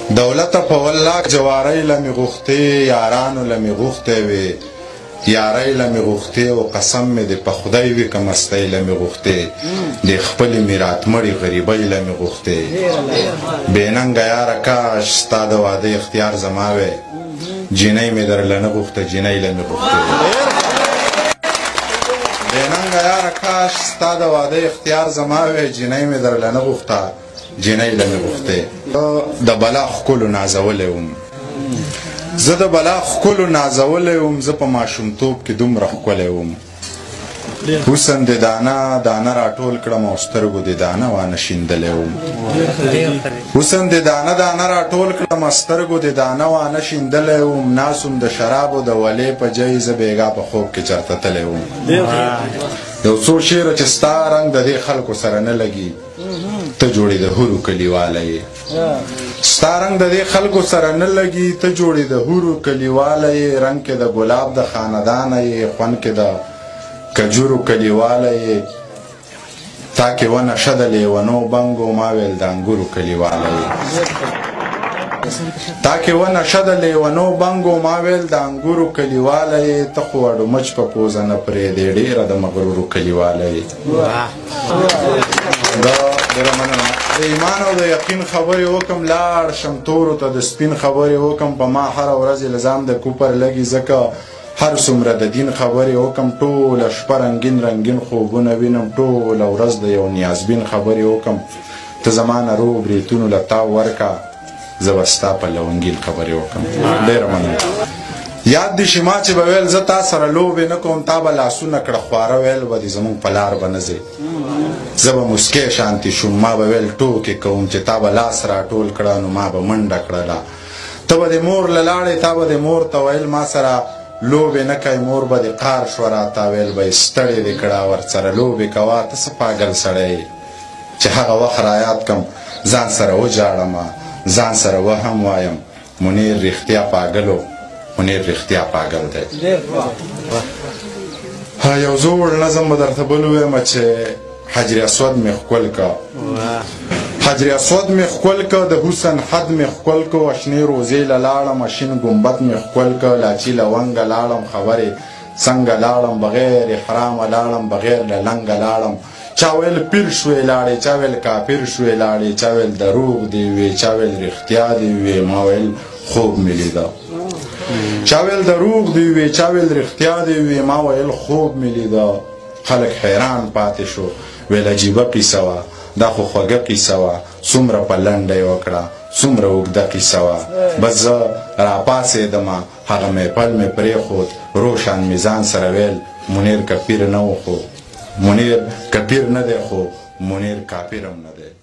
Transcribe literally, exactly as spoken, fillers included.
دولت په والله جواری لمی غوښتې یارانو لمی غوښتې وي یاری لمی غوښتې او قسم مې د په خدای وي که مستۍ لمی غوښتې د خپلې میرات مړې غریبۍ لمی غوښتې بې ننګه یاره کاش ستا د واده اختیار زما وی جینۍ مې درله نه غوښته جینۍ لمی غوښتې بې ننګه یاره کاش ستا د واده اختیار زما وی جینۍ مې درله نه غوښته جینۍ لمی غوښتې د بلا ښکلو نازولی وم زه د بلا ښکلو نازولی وم زه په ماشومتوب کې دومره ښکلی وم حسن د دانه دانه راټول کړم او سترګو د دانه وانه شیندلی وم حسن د دانه دانه راټول کړم سترګو د دانه وانه شیندلی وم ناس وم د شرابو د ولې په جۍ زه بېګا په خوب کې چرته تلی وم یو څو شعره چې ستا رنګ د دې خلکو سره نه لګي ته جوړې د هورو کلیواله یې ستا رنګ د دې خلکو سره نه لګي ته جوړې د هورو کلیواله یې رنګ کې د ګلاب د خاندانه یې خوند کې د کجورو کلیواله یې تا کې ونشه د لیونو بنګو ما ویل د انګورو کلیواله یې تا کې ونشه د لیونو بنګو ما ویل د انګورو کلیواله یې ته خو اډومچ په پوزه نه پرېږدې ډېره د مغرورو کلیواله یې ډېره مننه د ایمان او د یقین خبرې وکم لاړ شم تورو ته د سپین خبرې وکم په ما هره ورځ الزام د کوپر لګي ځکه هر څومره د دین خبرې وکم ټوله شپه رنګین رنګین خوبونه وینم ټوله ورځ د یو نیازبین خبرې وکم ته زما نه رو بریتونو له تاو ورکه زه به ستا په لونګین خبرې وکم ډېره مننه یاد دې شي ما چې به ویل زه تا سره لوبې نه کوم تا به لاسونه کړه خواره ویل به دې زمونږ په لار به نه ځې زه به موسکی شانتي شوم ما به ویل ټوکې کوم چې تا به لاس راټول کړه نو ما به منډه کړله ته به د مور له لاړې تا به د مور ته ویل ما سره لوبې نه کوي مور به دې قار شوه راته ویل به یې ستړې دې کړه ورسره لوبې کوه ته څه پاګل سړی چې هغه وخت رایاد کم ځان سره وجاړمه ځان سره وهم وایم منیر رښتیا پاګلو منیر رښتیا پاګل دی یو زوړ نظم به درته بل ووایم چې حجر اسود مې ښکل که حجر اسود مې ښکل که د حسن حد مې ښکل که شنې روزې له لاړم شین ګمبد مې ښکل که لاچي له ونګه لاړم خبرې څنګه لاړم بغیر احرامه لاړم بغیر له لنګه لاړم چا ویل پیر شوې لاړې چا ویل کافر شوې لاړې چا ویل دروغ دې وې چا ویل رښتیا دې وې ما ویل خوب مې لیده چا ویل دروغ دې وې چا ویل رښتیا دې وې ما ویل خوب مې لیده خلک حیران پاتې شو ویل عجیبه قیسه وه دا خو خوږه قیسه وه څومره په لنډه یې وکړه څومره اوږده قیسه وه بس زه راپاڅېدمه هغه محفل مې پرېښود روشن مې ځان سره ویل منیر که پیر نه و خو منیر که پیر نه دی خو منیر کافر هم نه دی